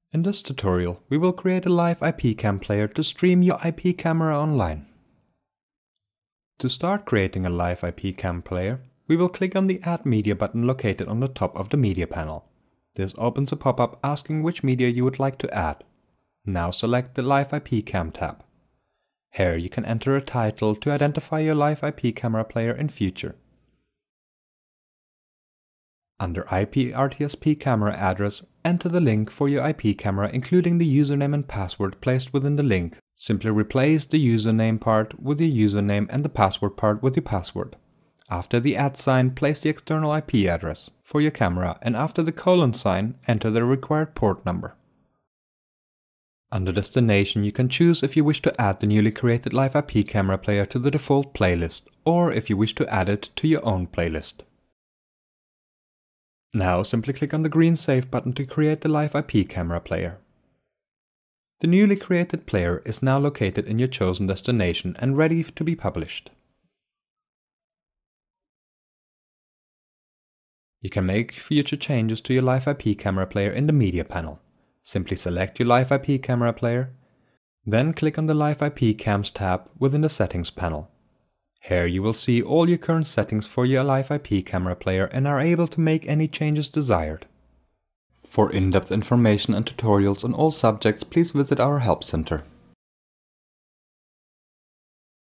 In this tutorial, we will create a live IP cam player to stream your IP camera online. To start creating a live IP cam player, we will click on the Add Media button located on the top of the media panel. This opens a pop-up asking which media you would like to add. Now select the Live IP Cam tab. Here you can enter a title to identify your live IP camera player in future. Under IP RTSP camera address, enter the link for your IP camera including the username and password placed within the link. Simply replace the username part with your username and the password part with your password. After the @ sign, place the external IP address for your camera, and after the colon sign, enter the required port number. Under destination, you can choose if you wish to add the newly created live IP camera player to the default playlist, or if you wish to add it to your own playlist. Now simply click on the green Save button to create the live IP camera player. The newly created player is now located in your chosen destination and ready to be published. You can make future changes to your live IP camera player in the media panel. Simply select your live IP camera player, then click on the Live IP Cams tab within the Settings panel. Here you will see all your current settings for your live IP camera player and are able to make any changes desired. For in-depth information and tutorials on all subjects, please visit our Help Center.